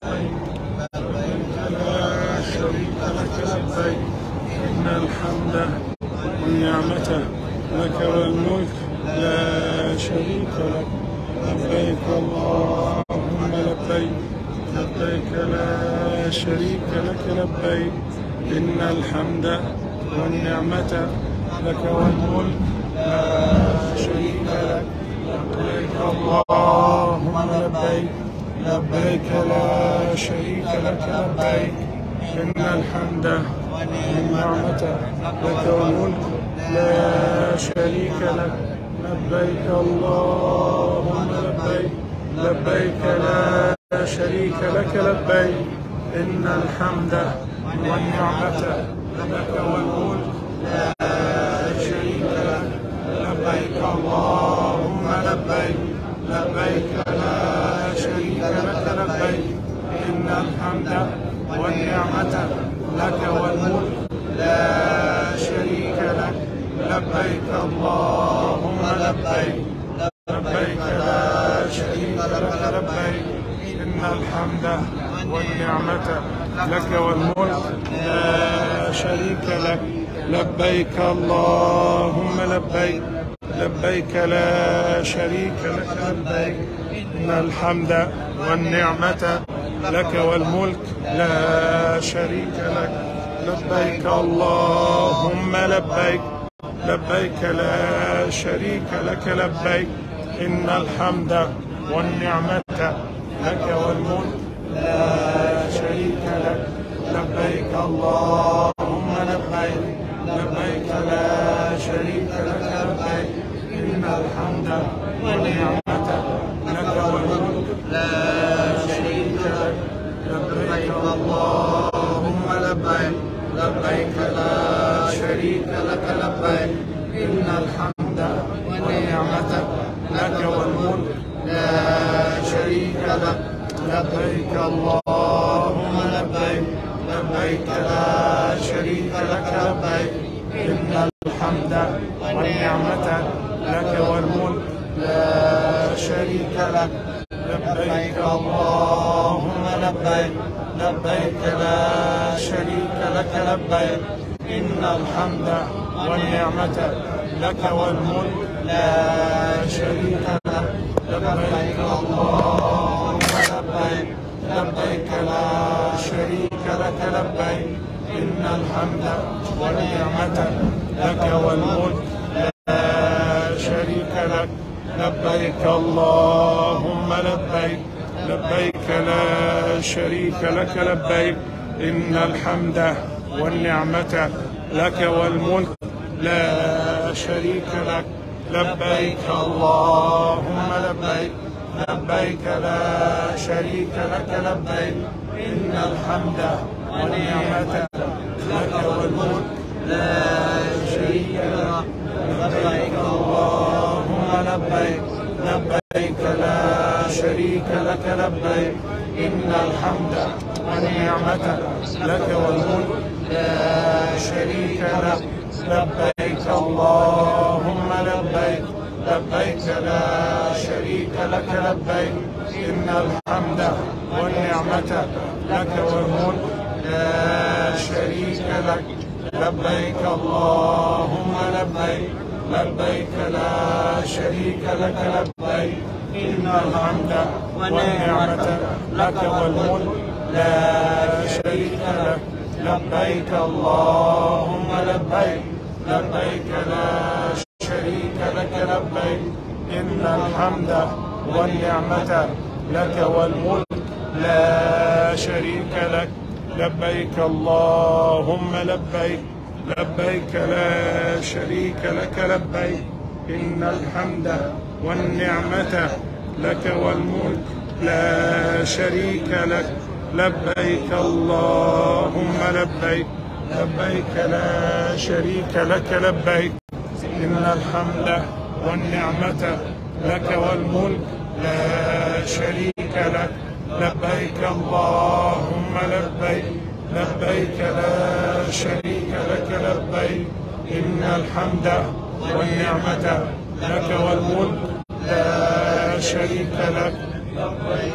لا شريك لك لبيك إن الحمد والنعمة لك والملك لا شريك لك لبيك اللهم لبيك لبيك لا شريك لك لبيك إن الحمد والنعمة لك والملك لا شريك لك لبيك اللهم لبيك لبيك لا شريك لك لبيك إن الحمد والنعمة لك والملك لا شريك لك لبيك اللهم لبيك لبيك لا شريك لك لبيك إن الحمد والنعمة لك والملك لا شريك لك لبيك اللهم لبيك لبيك لا شريك لك لبيك إن الحمد والنعمة لك والملك لا شريك لك لبيك اللهم لبيك لبيك لا شريك لك لبيك إن الحمد والنعمة لك والملك لا شريك لك لبيك اللهم لبيك لبيك لا شريك لك لبيك إن الحمد والنعمة لك والملك لا شريك لك لبيك اللهم لبيك لبيك لا شريك لك لبيك إن الحمد والنعمة لك والملك لا شريك لك لبيك اللهم لبيك لبيك لا شريك لك لبيك إن الحمد والنعمة لك والملك لا شريك لك لبيك اللهم لبيك لبيك لا شريك لك لبيك إن الحمد والنعمة لك والملك لا شريك لك لبيك اللهم لبيك لبيك لا شريك لك لبيك إن الحمد والنعمة لك والملك لا شريك لك لبيك اللهم لبيك لبيك لا شريك لك لبيك إن الحمد والنعمة لك والملك لا شريك لك لبيك اللهم لبيك لبيك لا شريك لك لبيك إن الحمد والنعمة لك والملك لا شريك لك لبيك اللهم لبيك لبيك لا شريك لك لبيك إن الحمد والنعمة لك والملك لا شريك لك لبيك اللهم لبيك لبيك لا شريك لك لبيك إن الحمد والنعمة لك والملك لا شريك لك لبيك اللهم لبيك لبيك لا شريك لك لبيك إن الحمد والنعمة لك والملك لا شريك لك لبيك اللهم لبيك لبيك لا شريك لك لبيك إن الحمد والنعمة لك والملك لا شريك لك لبيك اللهم لبيك لبيك لا شريك لك لبيك إن الحمد والنعمة لك والملك لا شريك لك لبيك اللهم لبيك لبيك لا شريك لك لبيك إن الحمد والنعمة لك والملك لا شريك لك لبيك اللهم لبيك لبيك لا شريك لك لبيك إن الحمد والنعمة لك والملك لا شريك لك لبيك اللهم لبيك لبيك لا شريك لك لبيك إن الحمد والنعمة لك والملك لا شريك لك لبيك اللهم لبيك لبيك لا شريك لك لبيك إن الحمد والنعمة لك والملك لا شريك لك لبيك